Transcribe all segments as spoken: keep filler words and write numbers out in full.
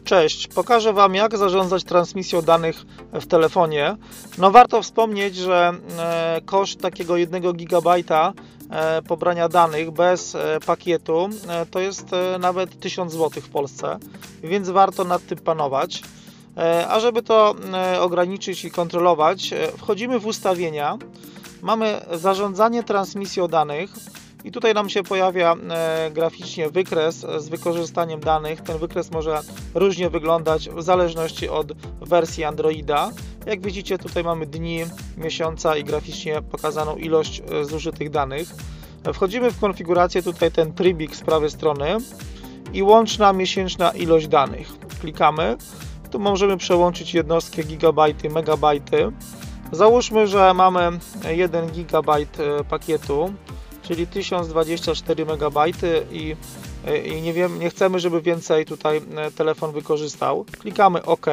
Cześć, pokażę Wam, jak zarządzać transmisją danych w telefonie. No warto wspomnieć, że e, koszt takiego jednego gigabajta e, pobrania danych bez e, pakietu e, to jest e, nawet tysiąc złotych w Polsce, więc warto nad tym panować. E, a żeby to e, ograniczyć i kontrolować, e, wchodzimy w ustawienia, mamy zarządzanie transmisją danych. I tutaj nam się pojawia e, graficznie wykres z wykorzystaniem danych. Ten wykres może różnie wyglądać w zależności od wersji Androida. Jak widzicie, tutaj mamy dni, miesiąca i graficznie pokazaną ilość e, zużytych danych. Wchodzimy w konfigurację, tutaj ten trybik z prawej strony i łączna miesięczna ilość danych. Klikamy. Tu możemy przełączyć jednostki gigabajty, megabajty. Załóżmy, że mamy jeden gigabajt pakietu, czyli tysiąc dwadzieścia cztery megabajty i, i nie, wiem, nie chcemy, żeby więcej tutaj telefon wykorzystał. Klikamy OK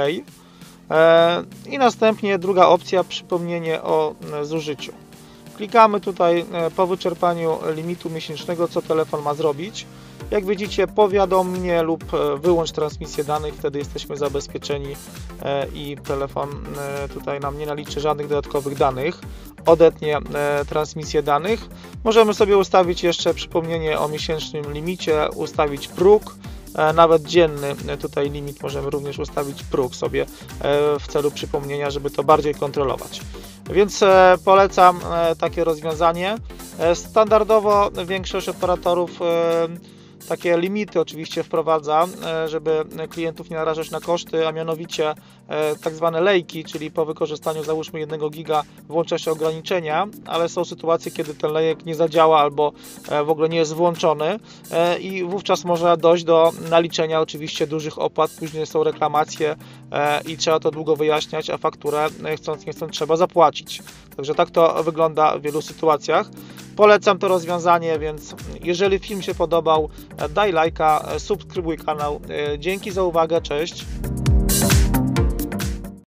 e, i następnie druga opcja, przypomnienie o zużyciu. Klikamy tutaj po wyczerpaniu limitu miesięcznego, co telefon ma zrobić. Jak widzicie, powiadom mnie lub wyłącz transmisję danych, wtedy jesteśmy zabezpieczeni i telefon tutaj nam nie naliczy żadnych dodatkowych danych, odetnie transmisję danych. Możemy sobie ustawić jeszcze przypomnienie o miesięcznym limicie, ustawić próg, nawet dzienny tutaj limit możemy również ustawić próg sobie w celu przypomnienia, żeby to bardziej kontrolować. Więc polecam takie rozwiązanie. Standardowo większość operatorów takie limity oczywiście wprowadza, żeby klientów nie narażać na koszty, a mianowicie tak zwane lejki, czyli po wykorzystaniu załóżmy jednego giga włącza się ograniczenia, ale są sytuacje, kiedy ten lejek nie zadziała albo w ogóle nie jest włączony i wówczas może dojść do naliczenia oczywiście dużych opłat, później są reklamacje i trzeba to długo wyjaśniać, a fakturę chcąc nie chcąc trzeba zapłacić. Także tak to wygląda w wielu sytuacjach. Polecam to rozwiązanie, więc jeżeli film się podobał, daj lajka, subskrybuj kanał. Dzięki za uwagę, cześć!